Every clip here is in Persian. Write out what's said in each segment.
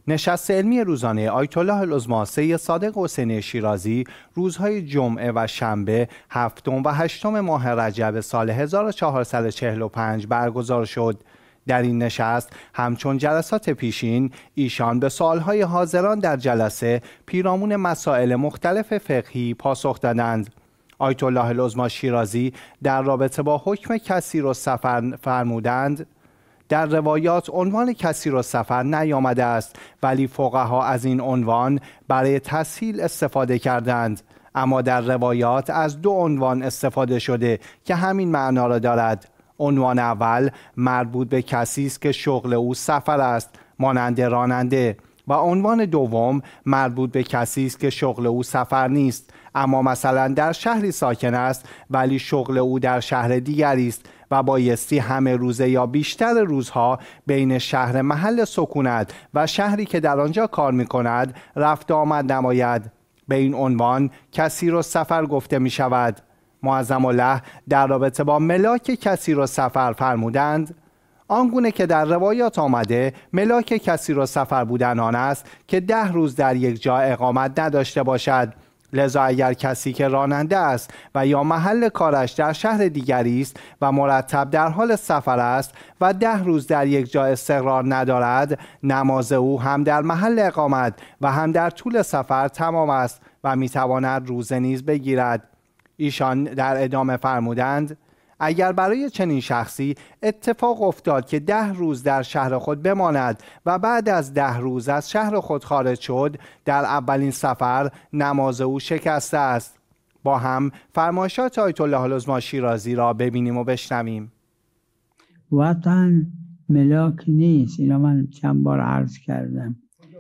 نشست علمی روزانه آیت الله العظما سید صادق حسینی شیرازی روزهای جمعه و شنبه 7 و 8 ماه رجب سال 1445 برگزار شد. در این نشست همچون جلسات پیشین ایشان به سوالهای حاضران در جلسه پیرامون مسائل مختلف فقهی پاسخ دادند. آیت الله العظما شیرازی در رابطه با حکم کثیرالسفر فرمودند: در روایات عنوان کثیرالسفر نیامده است، ولی فقها از این عنوان برای تسهیل استفاده کردند، اما در روایات از 2 عنوان استفاده شده که همین معنا را دارد. عنوان اول مربوط به کسی است که شغل او سفر است، مانند راننده، و عنوان دوم مربوط به کسی است که شغل او سفر نیست، اما مثلا در شهری ساکن است ولی شغل او در شهر دیگری است و بایستی همه روزه یا بیشتر روزها بین شهر محل سکونت و شهری که در آنجا کار می کند رفت آمد نماید. به این عنوان کثیرالسفر گفته می شود. معظم الله در رابطه با ملاک کثیرالسفر فرمودند: آنگونه که در روایات آمده ملاک کثیرالسفر بودن آن است که 10 روز در یک جا اقامت نداشته باشد. لذا اگر کسی که راننده است و یا محل کارش در شهر دیگری است و مرتب در حال سفر است و 10 روز در یک جا استقرار ندارد، نماز او هم در محل اقامت و هم در طول سفر تمام است و میتواند روزه نیز بگیرد. ایشان در ادامه فرمودند: اگر برای چنین شخصی اتفاق افتاد که 10 روز در شهر خود بماند و بعد از 10 روز از شهر خود خارج شد، در اولین سفر نماز او شکسته است. با هم فرمایشات آیت الله العظما شیرازی را ببینیم و بشنویم. وطن ملاک نیست، اینا من چند بار عرض کردم.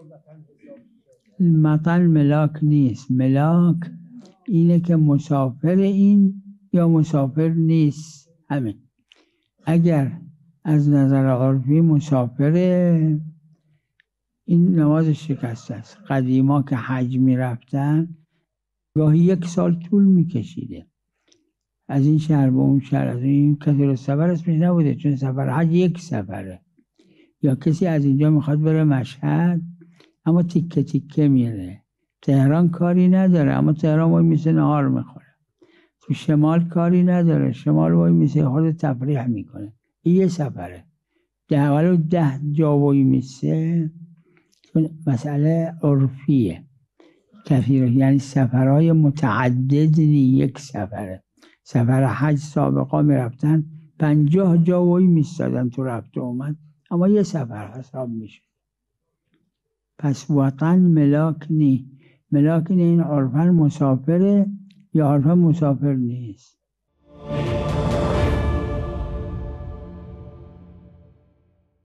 وطن ملاک نیست. ملاک اینه که مسافر این یا مسافر نیست. همین. اگر از نظر عرفی مسافره، این نماز شکسته است. قدیما که حج می رفتن گاهی 1 سال طول می کشیده، از این شهر به اون شهر. از این کثیرالسفر اسمش نبوده، چون سفر حج 1 سفره. یا کسی از اینجا میخواد بره مشهد، اما تیکه تیکه میره. تهران کاری نداره، اما تهران وای میسه نهار میخوره. تو شمال کاری نداره، شمال وای میسه خود تفریح میکنه. این 1 سفره. 10 جا وای میسه، چون مسئله عرفیه. کثیر یعنی سفرهای متعدد 1 سفره. سفر حج سابقا میرفتن 50 جا وای میستادن تو رفت و اومد، اما 1 سفر حساب میشه. پس وطن ملاک نی. ملاک این عرفاً مسافره یا عرفاً مسافر نیست.